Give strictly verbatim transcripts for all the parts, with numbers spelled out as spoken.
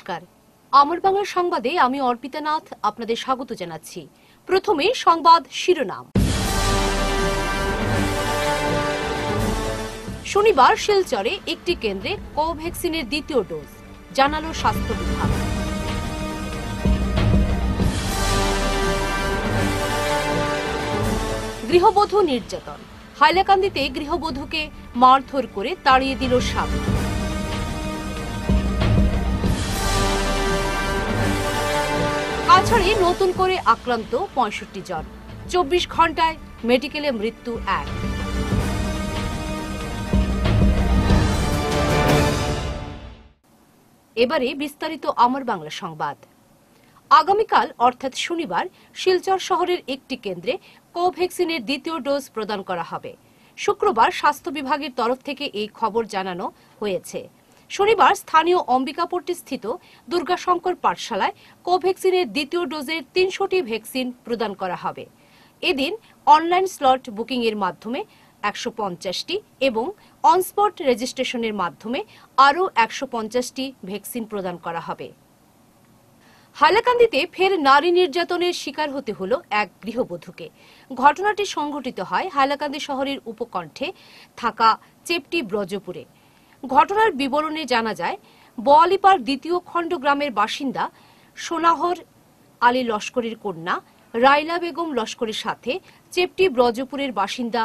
নমস্কার, আমার বাংলা সংবাদে আমি অর্পিতা নাথ আপনাদের স্বাগত জানাচ্ছি। প্রথমে সংবাদ শিরোনাম। শনিবার শিলচরে একটি কেন্দ্রে কোভ্যাক্সিনের দ্বিতীয় ডোজ জানালো স্বাস্থ্য বিভাগ। গৃহবধূ নির্যাতন, হাইলাকান্দিতে গৃহবধূকে মারধর করে তাড়িয়ে দিল স্বামী। কাছাড়ে নতুন করে আক্রান্ত পঁয়ষট্টি জন, চব্বিশ ঘন্টায় মেডিকেলে মৃত্যু এক। এবারে বিস্তারিত আমার বাংলা সংবাদ। আগামীকাল অর্থাৎ শনিবার শিলচর শহরের একটি কেন্দ্রে কোভ্যাক্সিনের দ্বিতীয় ডোজ প্রদান করা হবে। শুক্রবার স্বাস্থ্য বিভাগের তরফ থেকে এই খবর জানানো হয়েছে। শনিবার স্থানীয় অম্বিকাপট্টি স্থিত দুর্গাশঙ্কর পাঠশালায় কোভ্যাক্সিনের দ্বিতীয় ডোজের তিনশোটি ভ্যাকসিন প্রদান করা হবে। এদিন অনলাইন স্লট বুকিং এর মাধ্যমে একশো পঞ্চাশটি এবং অনস্পট রেজিস্ট্রেশনের মাধ্যমে আরও একশো পঞ্চাশটি ভ্যাকসিন প্রদান করা হবে। হাইলাকান্দিতে ফের নারী নির্যাতনের শিকার হতে হলো এক গৃহবধূকে। ঘটনাটি সংঘটিত হয় হাইলাকান্দি শহরের উপকণ্ঠে থাকা চেপটি ব্রজপুরে। ঘটনার বিবরণে জানা যায়, বোয়ালিপাড় দ্বিতীয় খণ্ড গ্রামের বাসিন্দা সোনাহর আলী লস্করের কন্যা রাইলা বেগম লস্করের সাথে চেপটি ব্রজপুরের বাসিন্দা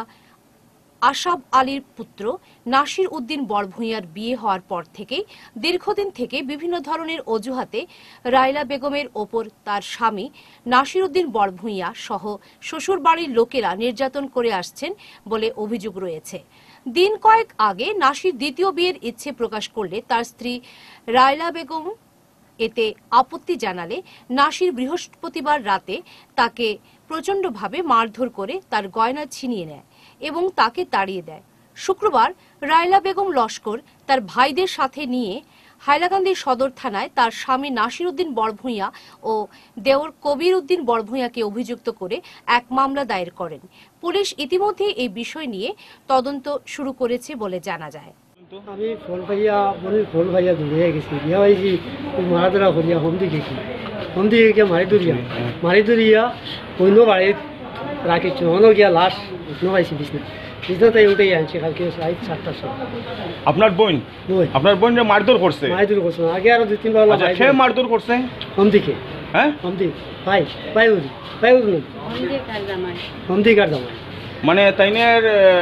আশাব আলীর পুত্র নাসির উদ্দিন বড়ভূঁইয়ার বিয়ে হওয়ার পর থেকেই দীর্ঘদিন থেকে বিভিন্ন ধরনের অজুহাতে রাইলা বেগমের ওপর তার স্বামী নাসির উদ্দিন বড়ভূঁইয়া সহ শ্বশুরবাড়ির লোকেরা নির্যাতন করে আসছেন বলে অভিযোগ রয়েছে। দিন কয়েক আগে নাসির দ্বিতীয় বিয়ের ইচ্ছে প্রকাশ করলে তার স্ত্রী রাইলা বেগম এতে আপত্তি জানালে নাসির বৃহস্পতিবার রাতে তাকে প্রচণ্ডভাবে মারধর করে তার গয়না ছিনিয়ে নেয় এবং তাকে তাড়িয়ে দেয়। শুক্রবার রাইলা বেগম লস্কর তার ভাইদের সাথে নিয়ে হাইলাকান্দি সদর থানায় তার স্বামী নাসির উদ্দিন বড়ভূঁইয়া ও দেওর কবির উদ্দিন বড়ভূঁইয়াকে অভিযুক্ত করে এক মামলা দায়ের করেন। পুলিশ ইতিমধ্যে এই বিষয় নিয়ে তদন্ত শুরু করেছে বলে জানা যায়। আমি ফল ভাইয়া বলি ফল ভাইয়া দৌড়িয়ে গেছি বিয়া হয়েছি মারা ধরা করিয়া হন্দি গেছি হন্দি গিয়ে মারি দৌড়িয়া মারি দৌড়িয়া অন্য বাড়ির রাখিছি অন্য গিয়া লাশ উঠনো পাইছি বিছনা বিছনাতে উঠেই আনছি কালকে রাত সাতটার সময়। আপনার বোন বোন আপনার বোন মারধর করছে মারধর করছে আগে আরো দুই তিনবার আচ্ছা সে মারধর করছে হন্দিকে হ্যাঁ হন্দি ভাই ভাই উদি ভাই উদি হন্দি কার জামাই হন্দি কার জামাই মানে তাইনের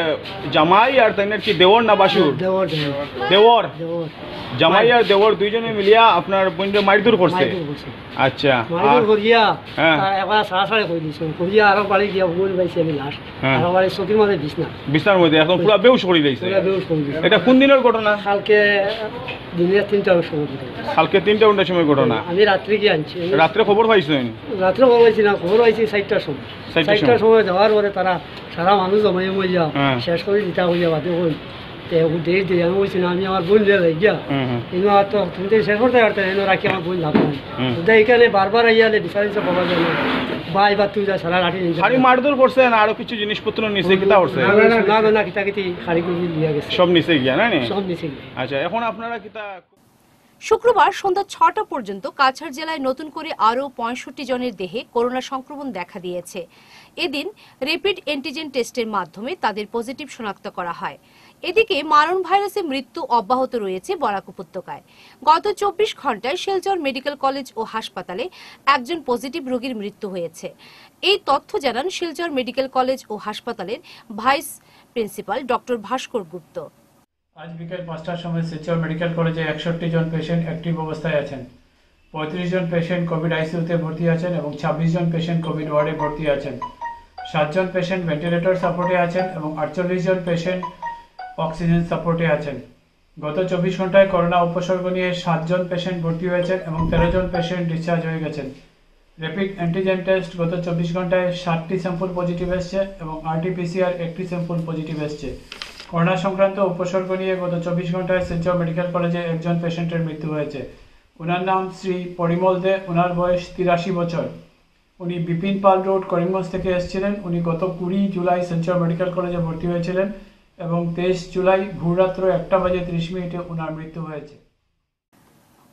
জামাই আর তাইনের কি দেওর না বাসুর দেওর দেওর দেওর জামাই আর দেওর দুইজনে মিলিয়া আপনার বোনকে মারধর করছে। আচ্ছা মারধর করিয়া হ্যাঁ একবার সারা সাড়ে করে দিয়েছে করিয়া আরো বাড়ি গিয়া বল পাইছি আমি লাশ আরো বাড়ি চকির মাঝে বিছনা বিছনার মধ্যে এখন পুরো বেহুশ করে দিয়েছে। এটা কোন দিনের ঘটনা? কালকে দিনের তিনটার সময় কালকে তিনটা ঘন্টার সময় ঘটনা। আমি রাত্রে গিয়ে আনছি রাত্রে খবর পাইছেন? রাত্রে খবর পাইছি না, খবর পাইছি চারটার সময়। চারটার সময় যাওয়ার পরে তারা সারা মানুষ জমাই মরিয়া শেষ করে দিতা হইয়া বাদে হই দেশ দিয়ে আমি বলছি না আমি আমার বোন যাই গিয়া কিন্তু আর তো তুমি তো শেষ করতে পারতে এনে রাখি আমার বোন লাভ নাই এখানে বারবার আইয়ালে বিচারিতে পাওয়া যায় না বা এবার তুই যা সারা রাখি শাড়ি মারধর করছেন আরো কিছু জিনিসপত্র নিচে কিতা করছে না না কিতা কিতি শাড়ি করে নিয়ে গেছে সব নিচে গিয়া না সব নিচে। আচ্ছা এখন আপনারা কিতা? শুক্রবার সন্ধ্যা ছটা পর্যন্ত কাছাড় জেলায় নতুন করে আরও পঁয়ষট্টি জনের দেহে করোনা সংক্রমণ দেখা দিয়েছে। এদিন র্যাপিড অ্যান্টিজেন টেস্টের মাধ্যমে তাদের পজিটিভ শনাক্ত করা হয়। এদিকে মারণ ভাইরাসে মৃত্যু অব্যাহত রয়েছে বরাক উপত্যকায়। গত চব্বিশ ঘন্টায় শিলচর মেডিকেল কলেজ ও হাসপাতালে একজন পজিটিভ রোগীর মৃত্যু হয়েছে। এই তথ্য জানান শিলচর মেডিকেল কলেজ ও হাসপাতালের vice principal doctor Bhaskar Gupta. আজ বিকেল পাঁচটার সময় শিলচর মেডিকেল কলেজে একষট্টি জন পেশেন্ট অ্যাক্টিভ অবস্থায় আছেন, পঁয়ত্রিশ জন পেশেন্ট কোভিড আইসিইউতে ভর্তি আছেন এবং ছাব্বিশ জন পেশেন্ট কোভিড ওয়ার্ডে ভর্তি আছেন। সাতজন পেশেন্ট ভেন্টিলেটর সাপোর্টে আছেন এবং আটচল্লিশ জন পেশেন্ট অক্সিজেন সাপোর্টে আছেন। গত চব্বিশ ঘন্টায় করোনা উপসর্গ নিয়ে সাতজন পেশেন্ট ভর্তি হয়েছেন এবং তেরো জন পেশেন্ট ডিসচার্জ হয়ে গেছেন। র্যাপিড অ্যান্টিজেন টেস্ট গত চব্বিশ ঘন্টায় ষাটটি স্যাম্পল পজিটিভ এসছে এবং আরটিপিসিআর একটি স্যাম্পল পজিটিভ এসছে। করোনা সংক্রান্ত উপসর্গ নিয়ে গত চব্বিশ ঘন্টায় শিলচর মেডিকেল কলেজে একজন পেশেন্টের মৃত্যু হয়েছে। ওনার নাম শ্রী পরিমল দে, ওনার বয়স তিরাশি বছর। উনি বিপিন পাল রোড করিমগঞ্জ থেকে এসেছিলেন। উনি গত কুড়ি জুলাই শিলচর মেডিকেল কলেজে ভর্তি হয়েছিলেন এবং তেইশ জুলাই ভোররাত্র একটা বাজে ত্রিশ মিনিটে ওনার মৃত্যু হয়েছে।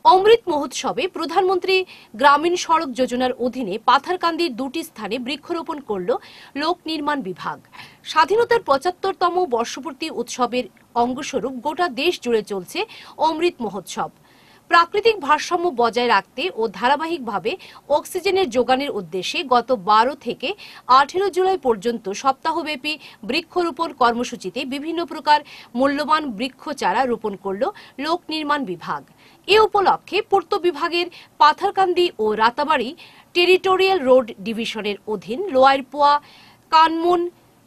অমৃত মহোৎসবে প্রধানমন্ত্রী গ্রামীণ সড়ক যোজনার অধীনে পাথারকান্দির দুটি স্থানে বৃক্ষরোপণ করল লোক নির্মাণ বিভাগ। স্বাধীনতার পঁচাত্তরতম বর্ষপূর্তি উৎসবের অঙ্গস্বরূপ গোটা দেশ জুড়ে চলছে অমৃত মহোৎসব। প্রাকৃতিক ভারসাম্য বজায় রাখতে ও ধারাবাহিকভাবে অক্সিজেনের যোগানের উদ্দেশ্যে গত বারো থেকে আঠেরো জুলাই পর্যন্ত সপ্তাহব্যাপী বৃক্ষরোপণ কর্মসূচিতে বিভিন্ন প্রকার মূল্যবান বৃক্ষ চারা রোপণ করল লোক নির্মাণ বিভাগ। এ উপলক্ষে পূর্ত বিভাগের পাথারকান্দি ও রাতাবাড়ি টেরিটোরিয়াল রোড ডিভিশনের অধীন লোয়ারপোয়া কানমুন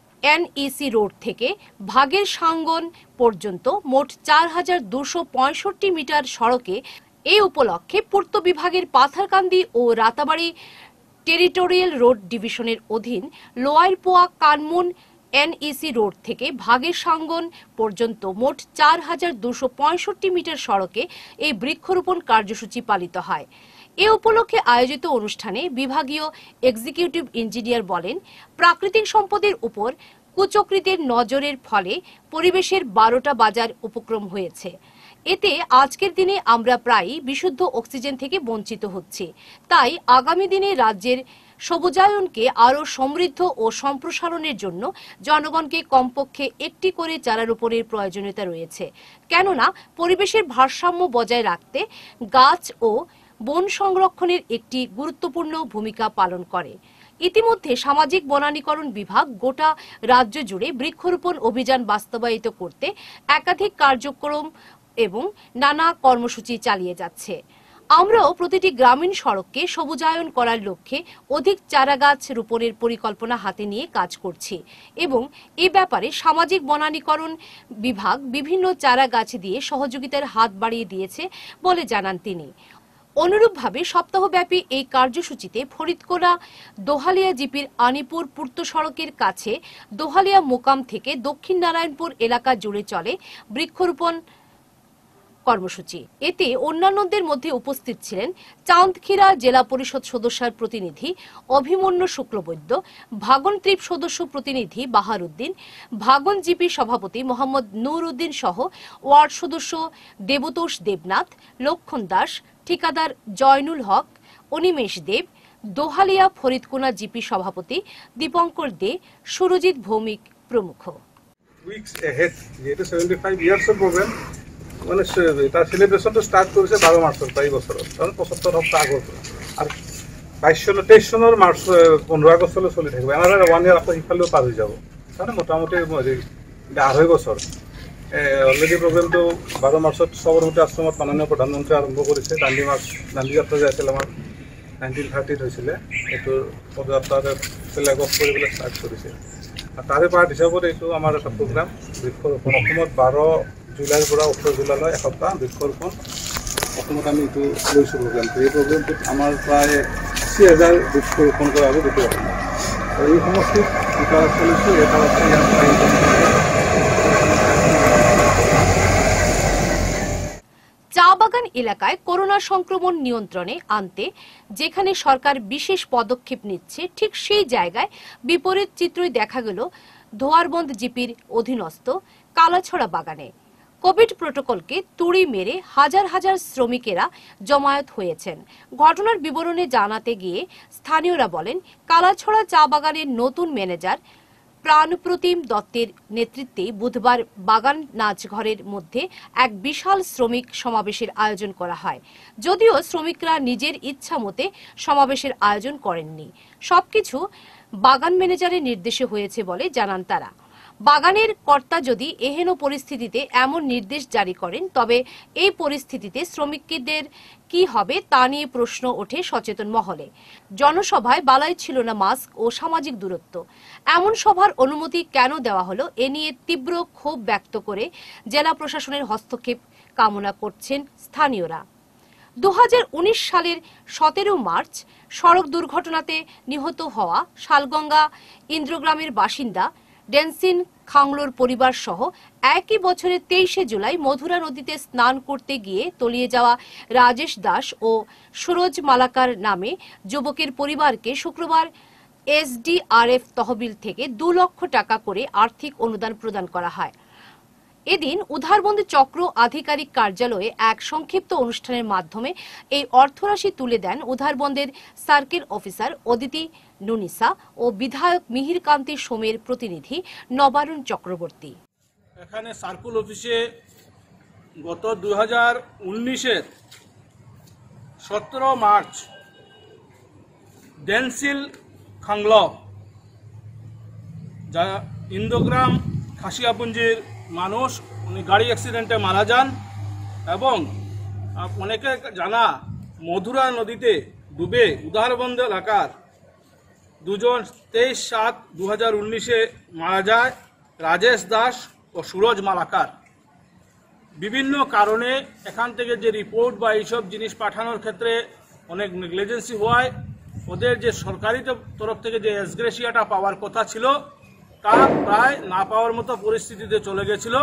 এনইসি রোড থেকে ভাগের সাঙ্গন পর্যন্ত মোট চার হাজার দুশো পঁয়ষট্টি মিটার সড়কে এই উপলক্ষে পূর্ত বিভাগের পাথারকান্দি ও রাতাবাড়ি টেরিটোরিয়াল রোড ডিভিশনের অধীন লোয়ারপোয়া কানমুন এনইসি রোড থেকে ভাগের সাঙ্গন পর্যন্ত মোট চার হাজার দুশো পঁয়ষট্টি মিটার সড়কে এই বৃক্ষরোপণ কার্যসূচি পালিত হয়। এ উপলক্ষে আয়োজিত অনুষ্ঠানে বিভাগীয় এক্সিকিউটিভ ইঞ্জিনিয়ার বলেন, প্রাকৃতিক সম্পদের উপর কুচক্রীদের নজরের ফলে পরিবেশের বারোটা বাজার উপক্রম হয়েছে। এতে আজকের দিনে আমরা প্রায়ই বিশুদ্ধ অক্সিজেন থেকে বঞ্চিত হচ্ছি। তাই আগামী দিনে রাজ্যের সবুজায়নকে আরও সমৃদ্ধ ও সম্প্রসারণের জন্য জনগণকে কমপক্ষে একটি করে চারা রোপণের প্রয়োজনীয়তা রয়েছে। কেননা পরিবেশের ভারসাম্য বজায় রাখতে গাছ ও বন সংরক্ষণের একটি গুরুত্বপূর্ণ ভূমিকা পালন করে। ইতিমধ্যে সামাজিক বনানীকরণ বিভাগ গোটা রাজ্য জুড়ে বৃক্ষরোপণ অভিযান বাস্তবায়িত করতে একাধিক কার্যক্রম এবং নানা কর্মসূচি চালিয়ে যাচ্ছে। আমরাও প্রতিটি গ্রামীণ সড়ককে সবুজায়ন করার লক্ষ্যে অধিক চারাগাছ রোপণের পরিকল্পনা হাতে নিয়ে কাজ করছি এবং এ ব্যাপারে সামাজিক বনানীকরণ বিভাগ বিভিন্ন চারা গাছ দিয়ে সহযোগিতার হাত বাড়িয়ে দিয়েছে বলে জানান তিনি। অনুরূপভাবে সপ্তাহব্যাপী এই কার্যসূচিতে ফরিদকোনা দোহালিয়া জিপির আনিপুর পূর্ত সড়কের কাছে দোহালিয়া মোকাম থেকে দক্ষিণ নারায়ণপুর এলাকা জুড়ে চলে বৃক্ষরোপণ কর্মসূচি। এতে অন্যান্যদের মধ্যে উপস্থিত ছিলেন চাঁদখিরা জেলা পরিষদ সদস্যের প্রতিনিধি অভিমন্যু শুক্লবৈদ্য, ভাগন ত্রিপ সদস্য প্রতিনিধি বাহার উদ্দিন, ভাগন জিপি সভাপতি মোহাম্মদ নূর উদ্দিন সহ ওয়ার্ড সদস্য দেবতোষ দেবনাথ, লক্ষণ দাস, ঠিকাদার জয়নুল হক, অনিমেষ দেব, দোহালিয়া ফরিদকোনা জিপি সভাপতি দীপঙ্কর দে, সুরজিৎ ভৌমিক প্রমুখ। মানে তার সেলিব্রেশনটা স্টার্ট করেছে বারো মার্চের প্রায় বছর কারণ পঁচাত্তর সপ্তাহ আগত আর বাইশ সন তেইশ সনের মার্চ পনেরো আগস্টলৈ চলি থাকবে এনারা ওয়ান ইয়ার আকৌ সিফালেও পাৰ হৈ যাব মানে মোটামুটি আঢ়ৈ বছৰ অলৰেডি প্ৰগ্ৰেমটো বাৰ মাৰ্চত সবৰমতী আশ্ৰমত মাননীয় প্ৰধানমন্ত্ৰী আৰম্ভ কৰিছে। দাণ্ডি মাৰ্চ দাণ্ডি যাত্ৰা যে আছিল আমাৰ নাইনটিন থাৰ্টিত হৈছিলে এইটোৰ পদযাত্ৰাৰে ফ্লেগ অফ কৰিবলৈ ষ্টাৰ্ট কৰিছে আৰু তাৰে পাৰ্ট হিচাপত এইটো আমাৰ এটা প্ৰগ্ৰাম বৃক্ষৰোপণ অসমত বাৰ জুলাইৰ পৰা ওঠৰ জুলাইলৈ এসপ্তাহ বৃক্ষৰোপণ অসমত আমি এইটো লৈছোঁ প্ৰগ্ৰামটো। এই প্ৰগ্ৰামটোত আমাৰ প্ৰায় আশী হাজাৰ বৃক্ষৰোপণ কৰা হ'ব গোটেই অসমত আৰু এই সমষ্টিত দুটা চলিছোঁ এটা আছে ইয়াত চা বাগান এলাকায় করোনা সংক্রমণ নিয়ন্ত্রণে আনতে যেখানে সরকার বিশেষ পদক্ষেপ নিচ্ছে ঠিক সেই জায়গায় বিপরীত চিত্রই দেখা গেল ধোয়ারবন্দ জিপির অধীনস্থ কালাছড়া বাগানে। কোভিড প্রোটোকলকে তুড়ি মেরে হাজার হাজার শ্রমিকেরা জমায়েত হয়েছেন। ঘটনার বিবরণে জানাতে গিয়ে স্থানীয়রা বলেন, কালাছড়া চা বাগানের নতুন ম্যানেজার প্রাণপ্রতিম দত্তের নেতৃত্বে বুধবার বাগান নাচঘরের মধ্যে এক বিশাল শ্রমিক সমাবেশের আয়োজন করা হয়। যদিও শ্রমিকরা নিজের ইচ্ছা মতে সমাবেশের আয়োজন করেননি, সবকিছু বাগান ম্যানেজারের নির্দেশে হয়েছে বলে জানান তারা। বাগানের কর্তা যদি এহেন পরিস্থিতিতে এমন নির্দেশ জারি করেন তবে এই পরিস্থিতিতে শ্রমিকদের কি হবে তা নিয়ে প্রশ্ন ওঠে সচেতন মহলে। জনসভায় বালাই ছিল না মাস্ক ও সামাজিক দূরত্ব, এমন সভার অনুমতি কেন দেওয়া হলো এ নিয়ে তীব্র ক্ষোভ ব্যক্ত করে জেলা প্রশাসনের হস্তক্ষেপ কামনা করছেন স্থানীয়রা। দু হাজার উনিশ সালের সতেরো মার্চ সড়ক দুর্ঘটনাতে নিহত হওয়া শালগঙ্গা ইন্দ্রগ্রামের বাসিন্দা ডেন্সিন খাংলোর পরিবার সহ একই বছরের তেইশে জুলাই মধুরা নদীতে স্নান করতে গিয়ে তলিয়ে যাওয়া রাজেশ দাস ও সুরজ মালাকার নামে যুবকের পরিবারকে শুক্রবার এসডিআরএফ তহবিল থেকে দু লক্ষ টাকা করে আর্থিক অনুদান প্রদান করা হয়। এদিন উধারবন্দ চক্র আধিকারিক কার্যালয়ে এক সংক্ষিপ্ত অনুষ্ঠানের মাধ্যমে এই অর্থরাশি তুলে দেন উধারবন্দের সার্কেল অফিসার অদিতি নুনিসা ও বিধায়ক মিহিরকান্তি সোমের প্রতিনিধি নবারুণ চক্রবর্তী। এখানে সার্কুল অফিসে গত দুই হাজার উনিশের সতেরো মার্চ ডেনসিল খাংল যা ইন্দোগ্রাম খাসিয়াপুঞ্জির মানুষ উনি গাড়ি অ্যাক্সিডেন্টে মারা যান এবং অনেকে জানা মধুরা নদীতে ডুবে উধারবন্দ এলাকার দুজন তেইশ সাত দু হাজার উনিশে মারা যায় রাজেশ দাস ও সুরজ মালাকার। বিভিন্ন কারণে এখান থেকে যে রিপোর্ট বা এইসব জিনিস পাঠানোর ক্ষেত্রে অনেক নেগলিজেন্সি হওয়ায় ওদের যে সরকারি তরফ থেকে যে এসগ্রেসিয়াটা পাওয়ার কথা ছিল তা প্রায় না পাওয়ার মতো পরিস্থিতিতে চলে গেছিল।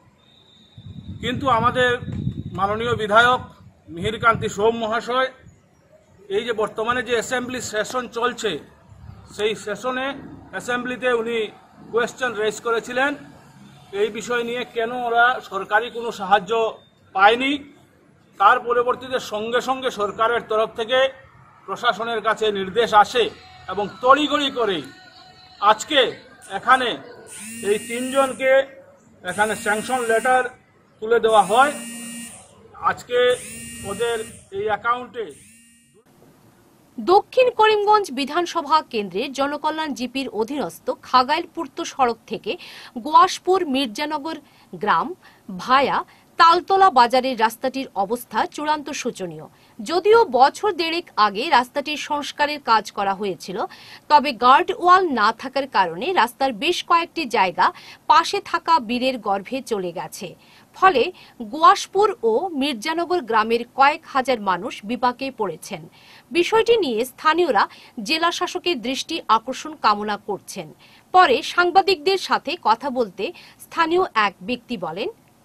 কিন্তু আমাদের মাননীয় বিধায়ক মিহিরকান্তি সোম মহাশয় এই যে বর্তমানে যে অ্যাসেম্বলি সেশন চলছে সেই সেশনে অ্যাসেম্বলিতে উনি কোয়েশ্চেন রেজ করেছিলেন এই বিষয় নিয়ে কেন ওরা সরকারি কোনো সাহায্য পায়নি। তার পরবর্তীতে সঙ্গে সঙ্গে সরকারের তরফ থেকে প্রশাসনের কাছে নির্দেশ আসে এবং তড়িঘড়ি করেই আজকে এখানে এই তিনজনকে এখানে স্যাংশন লেটার তুলে দেওয়া হয়। আজকে ওদের এই অ্যাকাউন্টে দক্ষিণ করিমগঞ্জ বিধানসভা কেন্দ্রের জনকল্যাণ জিপির অধীনস্থ খাগাইল পূর্ত সড়ক থেকে গোয়াসপুর মির্জানগর গ্রাম ভায়া তালতলা বাজারের রাস্তাটির অবস্থা চূড়ান্ত শোচনীয়। যদিও বছর দেড়েক আগে রাস্তাটির সংস্কারের কাজ করা হয়েছিল, তবে গার্ড ওয়াল না থাকার কারণে রাস্তার বেশ কয়েকটি জায়গা পাশে থাকা বীরের গর্ভে চলে গেছে। ফলে গোয়াসপুর ও মির্জানগর গ্রামের কয়েক হাজার মানুষ বিপাকে পড়েছেন। বিষয়টি নিয়ে স্থানীয়রা জেলা শাসকের দৃষ্টি আকর্ষণ কামনা করছেন। পরে সাংবাদিকদের সাথে কথা বলতে স্থানীয় এক ব্যক্তি বলেন,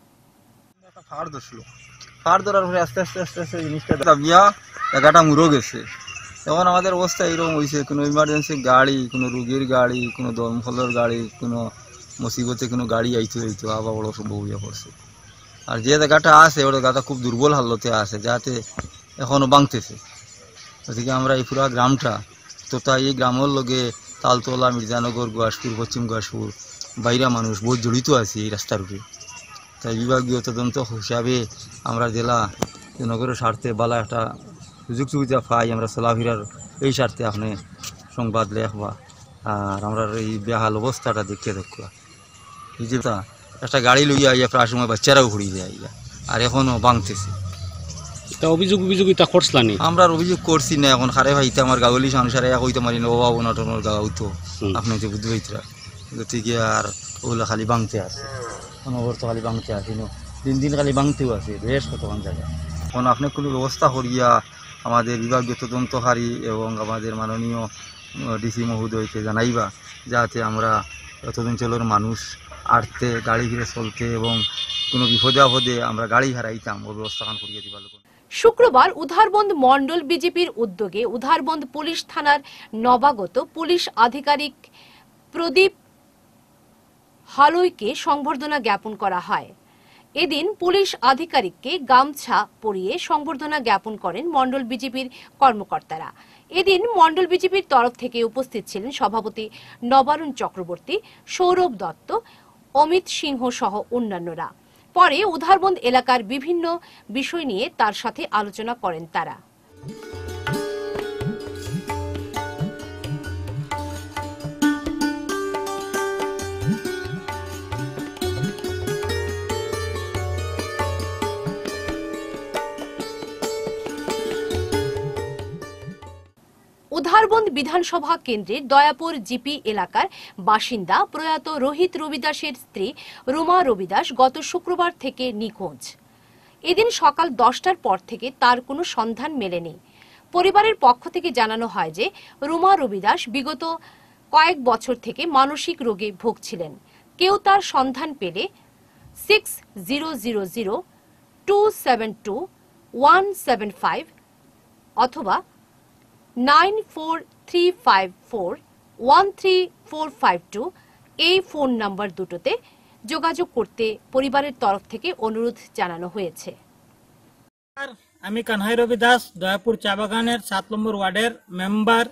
ফাড় ধরছিল ফাড় ধরার পরে আস্তে আস্তে আস্তে আস্তে জিনিসটা দাবিয়া জায়গাটা মুড়ো গেছে। তখন আমাদের অবস্থা এরকম হয়েছে, কোনো ইমার্জেন্সি গাড়ি, কোনো রুগীর গাড়ি, কোনো দমকলের গাড়ি, কোনো মুসিবতে কোনো গাড়ি আইতো আইতো আবার বড় সম্ভব হইয়া পড়ছে। আর যে জায়গাটা আছে ওটা জায়গাটা খুব দুর্বল হালতে আছে, যাতে এখনও ভাঙতেছে। ওদিকে আমরা এই পুরা গ্রামটা তথা এই গ্রামের লগে তালতলা, মির্জানগর, গোয়াসপুর, পশ্চিম গোয়াসপুর বাইরা মানুষ বহুত জড়িত আছে এই রাস্তার উপরে। তাই বিভাগীয় তদন্ত হিসাবে আমরা জেলা নগরের স্বার্থে বালা একটা সুযোগ সুবিধা পাই, আমরা চলাফেরার এই স্বার্থে আপনি সংবাদ লেখবা আর আমরা এই বেহাল অবস্থাটা দেখতে দেখবা। এই যে একটা গাড়ি লইয়া আইয়া প্রায় সময় বাচ্চারাও ঘুরিয়ে যায় আইয়া, আর এখনও ভাঙতেছে। অভিযোগ অভিযোগ এটা করছিলাম আমরা অভিযোগ করছি না, এখন খারে ভাইতে আমার গাওয়ালি সংসারে হইতে মারি না অভাব অনটনের গাও তো আপনি তো বুদ্ধ হইতরা, গতিকে আর ওগুলো খালি ভাঙতে আছে, অনবরত খালি ভাঙতে আছে, দিন দিন খালি ভাঙতেও আছে বেশ কতক্ষণ জায়গা। এখন আপনি কোনো ব্যবস্থা করিয়া আমাদের বিভাগীয় তদন্তকারী এবং আমাদের মাননীয় ডিসি মহোদয়কে জানাইবা, যাতে আমরা তদঞ্চলের মানুষ আটতে গাড়ি ঘিরে চলতে এবং কোনো বিপদে আপদে আমরা গাড়ি হারাইতাম ও ব্যবস্থাখান করিয়ে দিবা। শুক্রবার উধারবন্দ মন্ডল বিজেপির উদ্যোগে উধারবন্দ পুলিশ থানার নবাগত পুলিশ আধিকারিক প্রদীপ হালুইকে সংবর্ধনা জ্ঞাপন করা হয়। এদিন পুলিশ আধিকারিককে গামছা পরিয়ে সংবর্ধনা জ্ঞাপন করেন মন্ডল বিজেপির কর্মকর্তারা। এদিন মন্ডল বিজেপির তরফ থেকে উপস্থিত ছিলেন সভাপতি নবারুণ চক্রবর্তী, সৌরভ দত্ত, অমিত সিংহ সহ অন্যান্যরা। পরে উধারবন্দ এলাকার বিভিন্ন বিষয় নিয়ে তার সাথে আলোচনা করেন তারা। উধারবন্দ বিধানসভা কেন্দ্রের দয়াপুর জিপি এলাকার বাসিন্দা প্রয়াত রোহিত রবিদাসের স্ত্রী রুমা রবিদাস গত শুক্রবার থেকে নিখোঁজ। এদিন সকাল দশটার পর থেকে তার কোনো সন্ধান মেলেনি। পরিবারের পক্ষ থেকে জানানো হয় যে রুমা রবিদাস বিগত কয়েক বছর থেকে মানসিক রোগে ভুগছিলেন। কেউ তার সন্ধান পেলে six zero zero zero two seven two one seven five অথবা nine four three five four one three four five two এই ফোন নাম্বার দুটোতে যোগাযোগ করতে পরিবারের তরফ থেকে অনুরোধ জানানো হয়েছে। আমি কানহাই রবি দাস, দয়াপুর চা বাগানের সাত নম্বর ওয়ার্ডের মেম্বার।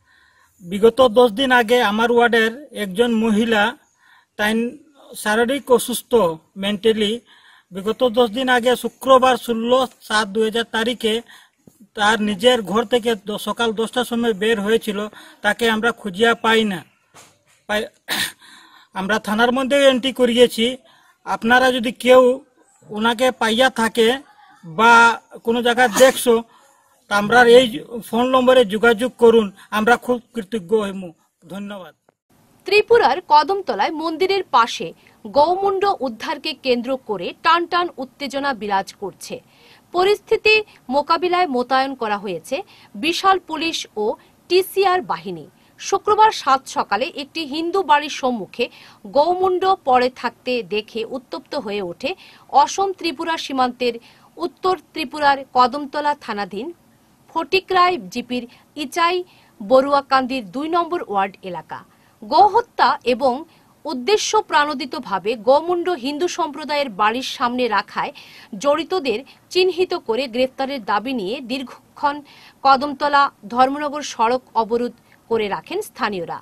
বিগত দশ দিন আগে আমার ওয়ার্ডের একজন মহিলা তাই শারীরিক অসুস্থ মেন্টালি, বিগত দশ দিন আগে শুক্রবার ষোলো সাত দুই হাজার তারিখে তার নিজের ঘর থেকে সকাল দশটার সময় বের হয়েছিল, তাকে আমরা খুঁজিয়া পাই না পাই আমরা থানার মধ্যে এন্ট্রি করিয়েছি। আপনারা যদি কেউ ওনাকে পাইয়া থাকে বা কোনো জায়গায় দেখছো, তা আমরা এই ফোন নম্বরে যোগাযোগ করুন, আমরা খুব কৃতজ্ঞ হইমু। ধন্যবাদ। ত্রিপুরার কদমতলায় মন্দিরের পাশে গৌমুণ্ড উদ্ধারকে কেন্দ্র করে টান টান উত্তেজনা বিরাজ করছে। পরিস্থিতি মোকাবিলায় মোতায়েন করা হয়েছে বিশাল পুলিশ ও টিসিআর বাহিনী। শুক্রবার সাত সকালে একটি হিন্দু বাড়ির সম্মুখে গৌমুণ্ড পড়ে থাকতে দেখে উত্তপ্ত হয়ে ওঠে অসম ত্রিপুরা সীমান্তের উত্তর ত্রিপুরার কদমতলা থানাধীন ফটিকরায় জিপির ইচাই বড়ুয়াকান্দির দুই নম্বর ওয়ার্ড এলাকা। গোহত্যা এবং উদ্দেশ্য প্রাণোদিতভাবে গৌমুণ্ড হিন্দু সম্প্রদায়ের বাড়ির সামনে রাখায় জড়িতদের চিহ্নিত করে গ্রেফতারের দাবি নিয়ে দীর্ঘক্ষণ কদমতলা ধর্মনগর সড়ক অবরোধ করে রাখেন স্থানীয়রা।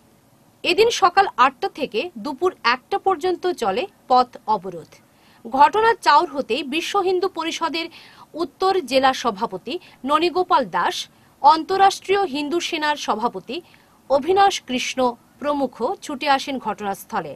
এদিন সকাল আটটা থেকে দুপুর একটা পর্যন্ত চলে পথ অবরোধ। ঘটনার চাউর হতেই বিশ্ব হিন্দু পরিষদের উত্তর জেলা সভাপতি ননীগোপাল দাস, অন্তরাষ্ট্রীয় হিন্দু সেনার সভাপতি অভিনাশ কৃষ্ণ প্রমুখ ছুটে আসেন ঘটনাস্থলে।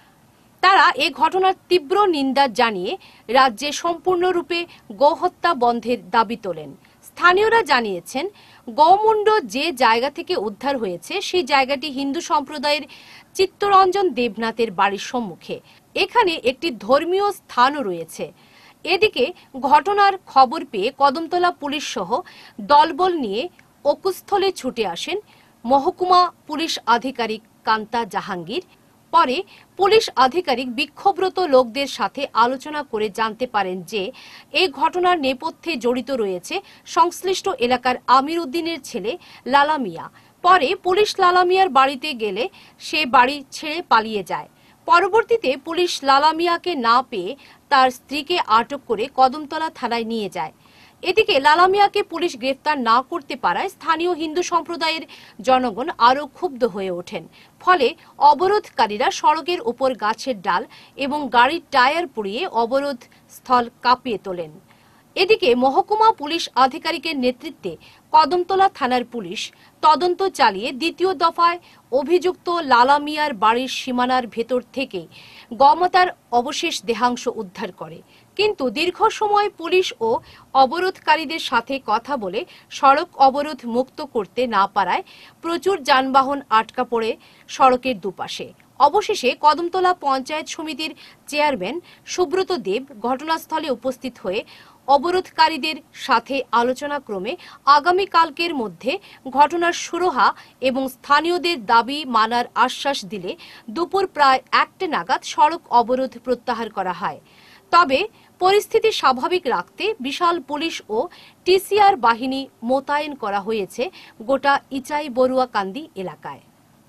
তারা এ ঘটনার তীব্র নিন্দা জানিয়ে রাজ্যে সম্পূর্ণরূপে গোহত্যা বন্ধের দাবি তোলেন। স্থানীয়রা জানিয়েছেন, গৌমুণ্ড যে জায়গা থেকে উদ্ধার হয়েছে সেই জায়গাটি হিন্দু সম্প্রদায়ের চিত্তরঞ্জন দেবনাথের বাড়ির সম্মুখে। এখানে একটি ধর্মীয় স্থানও রয়েছে। এদিকে ঘটনার খবর পেয়ে কদমতলা পুলিশ সহ দলবল নিয়ে অকুস্থলে ছুটে আসেন মহকুমা পুলিশ আধিকারিক কান্তা জাহাঙ্গীর। পরে পুলিশ আধিকারিক বিক্ষোভরত লোকদের সাথে আলোচনা করে জানতে পারেন যে এই ঘটনার নেপথ্যে জড়িত রয়েছে সংশ্লিষ্ট এলাকার আমির উদ্দিনের ছেলে লালা মিয়া। পরে পুলিশ লালা মিয়ার বাড়িতে গেলে সে বাড়ি ছেড়ে পালিয়ে যায়। পরবর্তীতে পুলিশ লালা মিয়াকে না পেয়ে তার স্ত্রীকে আটক করে কদমতলা থানায় নিয়ে যায়। এদিকে লালা মিয়াকে পুলিশ গ্রেফতার না করতে পারায় স্থানীয় হিন্দু সম্প্রদায়ের জনগণ আরও ক্ষুব্ধ হয়ে ওঠেন। ফলে অবরোধকারীরা সড়কের উপর গাছের ডাল এবং গাড়ির টায়ার পুড়িয়ে অবরোধ স্থল কাঁপিয়ে তোলেন। এদিকে মহকুমা পুলিশ আধিকারিকের নেতৃত্বে কদমতলা থানার পুলিশ তদন্ত চালিয়ে দ্বিতীয় দফায় অভিযুক্ত লালা মিয়ার বাড়ির সীমানার ভেতর থেকে গমতার অবশেষ দেহাংশ উদ্ধার করে। কিন্তু দীর্ঘ সময় পুলিশ ও অবরোধকারীদের সাথে কথা বলে সড়ক অবরোধ মুক্ত করতে না পারায় প্রচুর যানবাহন আটকা পড়ে সড়কের দুপাশে। অবশেষে কদমতলা পঞ্চায়েত সমিতির চেয়ারম্যান সুব্রত দেব ঘটনাস্থলে উপস্থিত হয়ে অবরোধকারীদের সাথে আলোচনা ক্রমে আগামীকালকের মধ্যে ঘটনার সুরাহা এবং স্থানীয়দের দাবি মানার আশ্বাস দিলে দুপুর প্রায় একটা নাগাদ সড়ক অবরোধ প্রত্যাহার করা হয়। তবে পরিস্থিতি স্বাভাবিক রাখতে বিশাল পুলিশ ও টিসিআর বাহিনী মোতায়েন করা হয়েছে গোটা ইচাই বড়ুয়াকান্দি এলাকায়।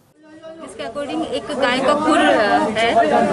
इसके अकॉर्डिंग एक गाय का खुर है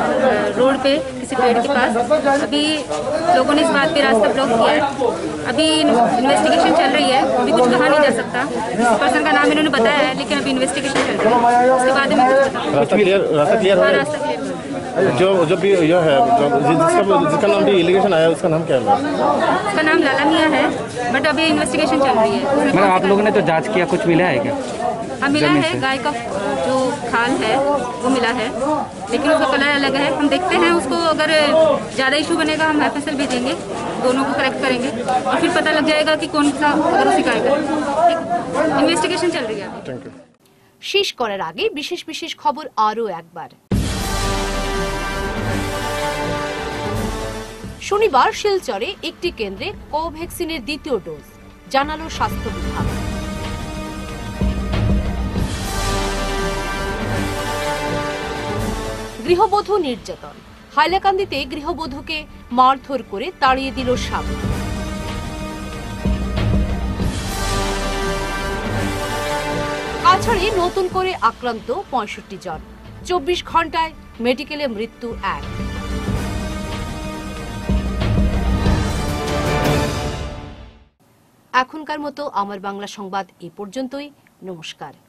रोड पे किसी पेड़ के पास। अभी लोगों ने इस बात पे रास्ता ब्लॉक किया है। अभी इन्वेस्टिगेशन चल रही है, अभी कुछ कहा नहीं जा सकता। इस पर्सन का नाम इन्होंने बताया है, लेकिन अभी इन्वेस्टिगेशन चल रही है, उसके बाद में कुछ बताऊंगा। रास्ता क्लियर रास्ता क्लियर हो रास्ता क्लियर जो जो भी यह है जिसका जिसका नाम भी एलिगेशन आया उसका नाम क्या है? उसका नाम लाला मियां है, बट अभी इन्वेस्टिगेशन चल रही है। मैडम आप लोगों ने तो जांच किया, कुछ मिला है क्या? हाँ मिला है, गाय का जो खाल है वो मिला है, लेकिन उसका कलर अलग है। हम देखते हैं उसको, अगर ज़्यादा इशू बनेगा हम एफ एस एल भेजेंगे, दोनों को करेक्ट करेंगे और फिर पता लग जाएगा कि कौन सा अगर उसी गाय का। इन्वेस्टिगेशन चल रही है। Thank you. শেষ করার আগে বিশেষ বিশেষ খবর আরও একবার। শনিবার শিলচরে একটি কেন্দ্রে কোভ্যাক্সিনের দ্বিতীয় ডোজ জানালো স্বাস্থ্য বিভাগ। গৃহবধূ নির্যাতন, হাইলাকান্দিতে গৃহবধূকে মারধর করে তাড়িয়ে দিল স্বামী। কাছাড়ে নতুন করে আক্রান্ত পঁয়ষট্টি জন, চব্বিশ ঘন্টায় মেডিকেলে মৃত্যু এক। এখনকার মতো আমার বাংলা সংবাদ এই পর্যন্তই। নমস্কার।